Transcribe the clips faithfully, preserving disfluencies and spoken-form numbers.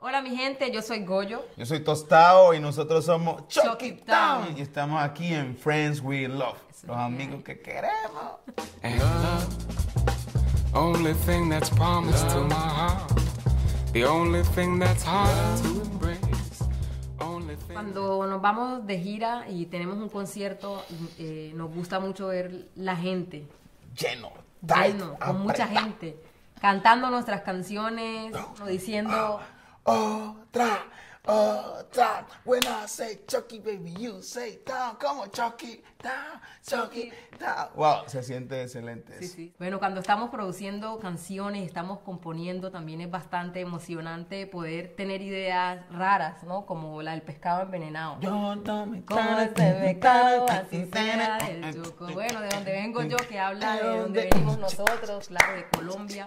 Hola mi gente, yo soy Goyo. Yo soy Tostado y nosotros somos Chuck Chuck It It Down. Down. Y estamos aquí en Friends We Love. Eso Los es amigos que queremos. And love, only thing that's promised to my heart. The only thing that's hard to embrace. Only thing. Cuando nos vamos de gira y tenemos un concierto, eh, nos gusta mucho ver la gente Lleno, tight, lleno, con mucha apretado. gente, cantando nuestras canciones, o diciendo... Otra, otra. When I say Chucky, baby, you say down. Come on, Chucky, down, Chucky, down. Wow, se siente excelente. Sí, eso. sí. Bueno, cuando estamos produciendo canciones, estamos componiendo, también es bastante emocionante poder tener ideas raras, ¿no? Como la del pescado envenenado. Yo no me Como este pescado, así sea del Choco. Bueno, de donde vengo yo, que habla de donde venimos nosotros, claro, de Colombia.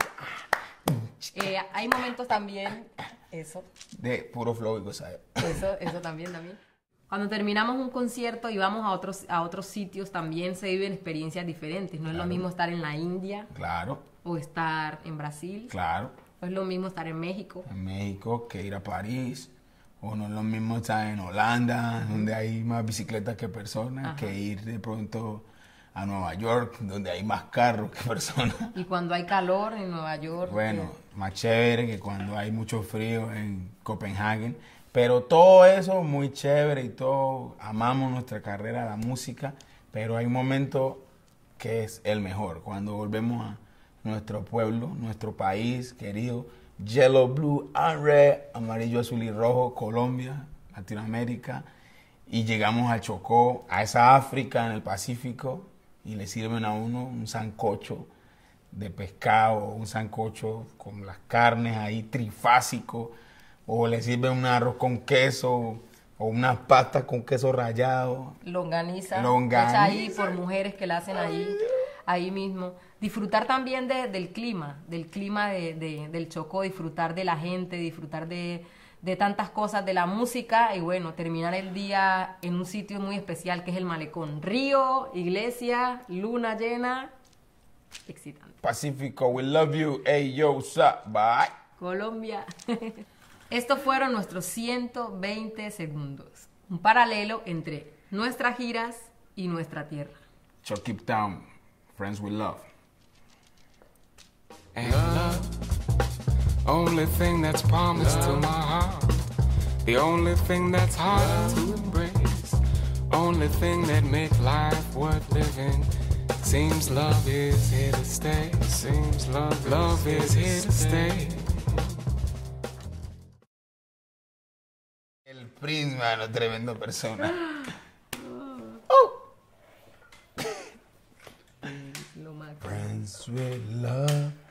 Eh, hay momentos también, eso, De puro flow y gozadera. eso, eso también, también. Cuando terminamos un concierto y vamos a otros, a otros sitios, también se viven experiencias diferentes. No es lo Claro. mismo estar en la India Claro, o estar en Brasil. claro. No es lo mismo estar en México. En México que ir a París. O no es lo mismo estar en Holanda, donde hay más bicicletas que personas, Ajá. que ir de pronto a Nueva York, donde hay más carros que personas. Y cuando hay calor en Nueva York. Bueno, eh, más chévere que cuando hay mucho frío en Copenhague. Pero todo eso muy chévere y todo, amamos nuestra carrera, la música, pero hay un momento que es el mejor, cuando volvemos a nuestro pueblo, nuestro país querido, Yellow, Blue and Red, amarillo, azul y rojo, Colombia, Latinoamérica, y llegamos a Chocó, a esa África en el Pacífico, y le sirven a uno un sancocho de pescado, un sancocho con las carnes ahí trifásico, o le sirven un arroz con queso, o unas pastas con queso rallado. longaniza, Longaniza. hecha ahí por mujeres que la hacen ahí, ahí mismo. Disfrutar también de- del clima, del clima de, de- del Chocó, disfrutar de la gente, disfrutar de, de tantas cosas, de la música y bueno, terminar el día en un sitio muy especial que es el Malecón. Río, iglesia, luna llena, excitante. Pacífico, we love you. Hey, yo, what's up? Bye. Colombia. Estos fueron nuestros ciento veinte segundos. Un paralelo entre nuestras giras y nuestra tierra. Chuck It Down, Friends We Love. And love, only thing that's promised to my heart. The only thing that's hard to embrace. Only thing that make life worth living. Seems love is here to stay. Seems love, love is here to stay. El Prince, mano, tremendo persona. Lo máximo. Friends We Love.